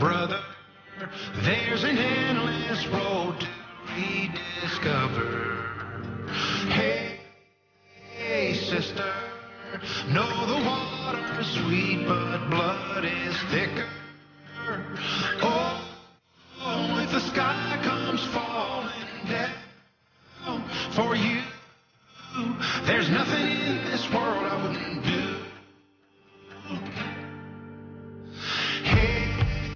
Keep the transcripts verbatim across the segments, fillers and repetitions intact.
brother, there's an endless road to rediscover. Hey, hey, sister, know the water's sweet, but blood is thicker. Oh, oh, if the sky comes falling down for you, there's nothing in this world I wouldn't do. Hey.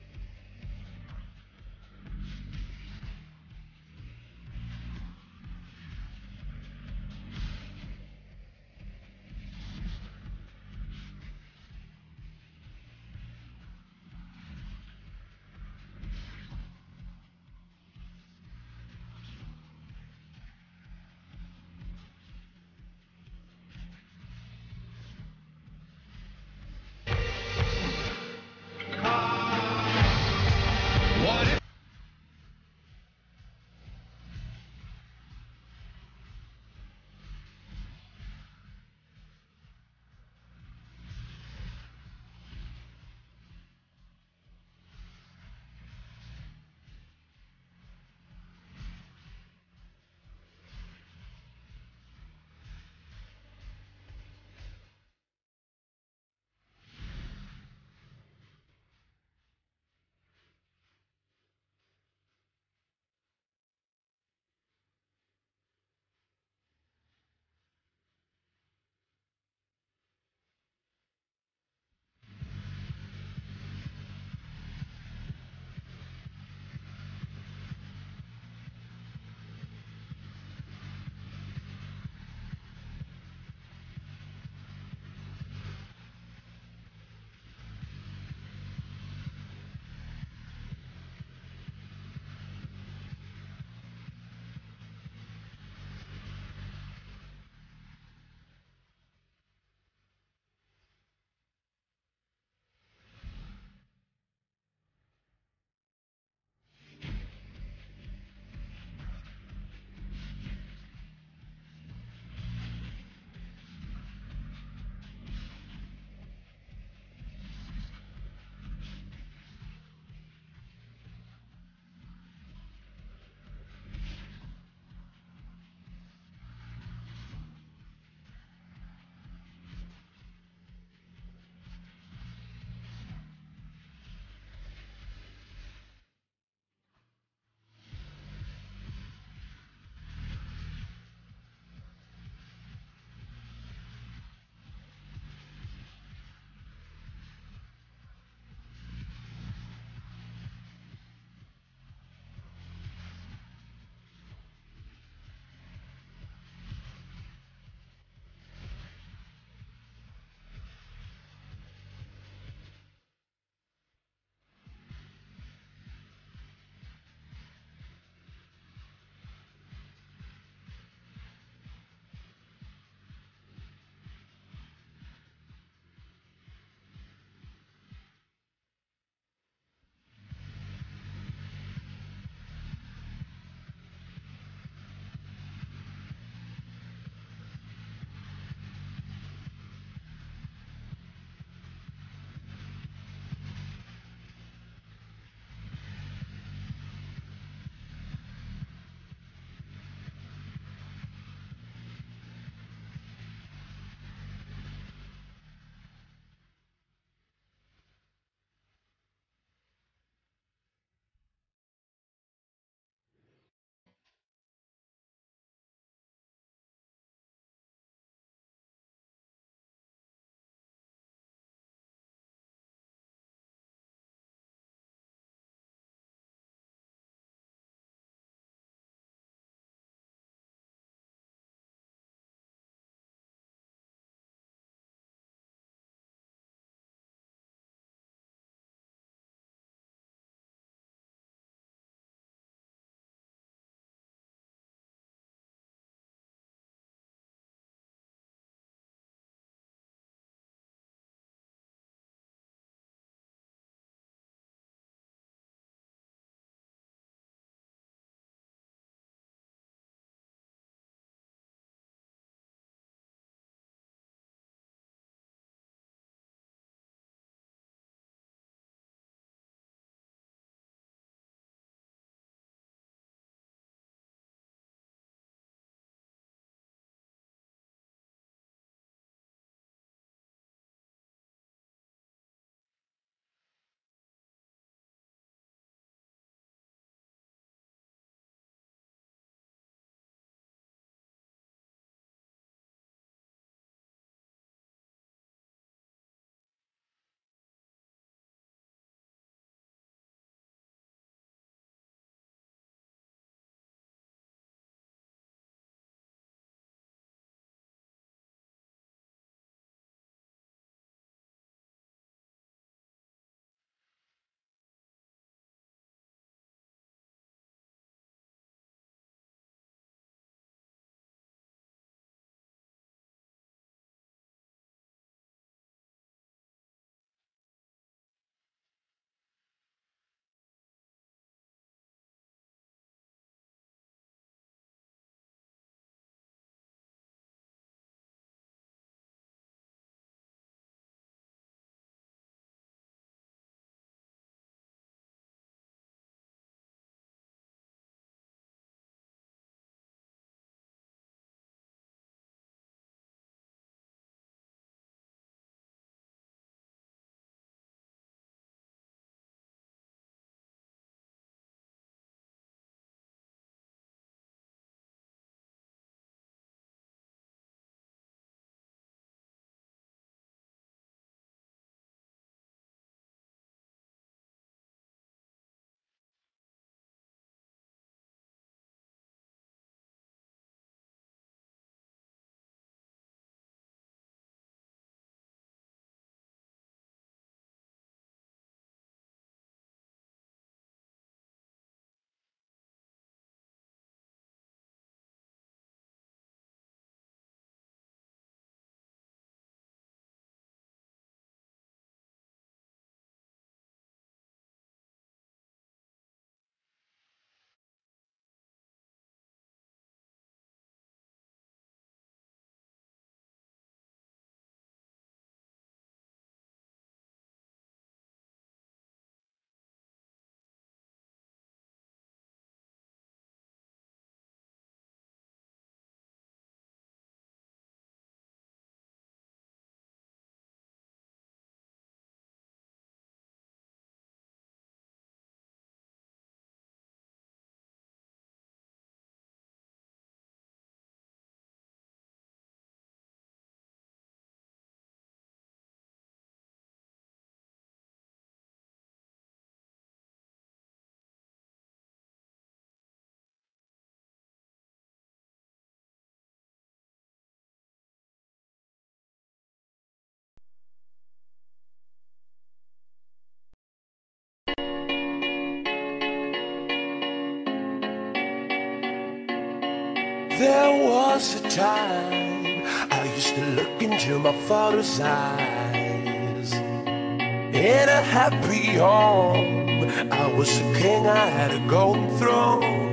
There was a time I used to look into my father's eyes. In a happy home, I was a king, I had a golden throne.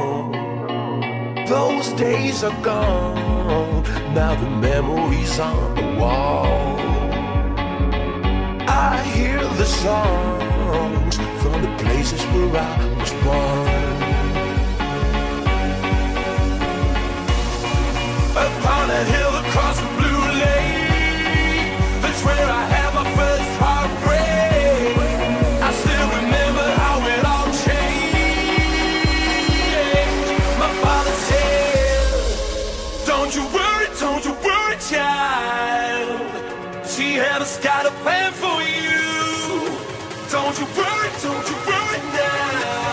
Those days are gone, now the memories on the wall. I hear the songs from the places where I was born. Upon a hill across the blue lake, that's where I had my first heartbreak. I still remember how it all changed. My father said, don't you worry, don't you worry, child. She has got a plan for you. Don't you worry, don't you worry now.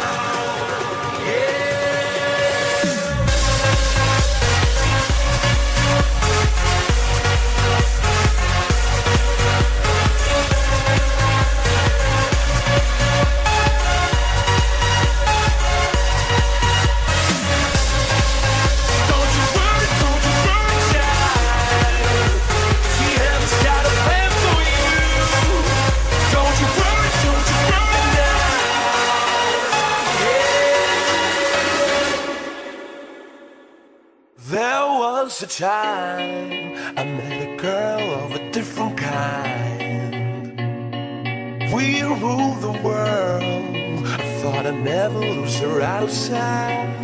There was a time I met a girl of a different kind. We ruled the world, I thought I'd never lose her out of sight.